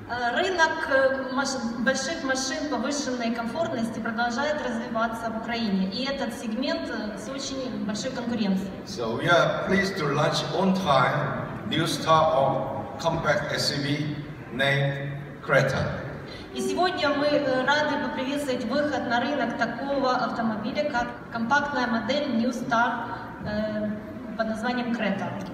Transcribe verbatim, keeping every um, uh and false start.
Рынок больших машин повышенной комфортности продолжает развиваться в Украине, и этот сегмент с очень большой конкуренцией. So we are pleased to launch on time new style of compact эс ю ви named Creta. И сегодня мы рады поприветствовать выход на рынок такого автомобиля, как компактная модель New Star э, под названием Creta.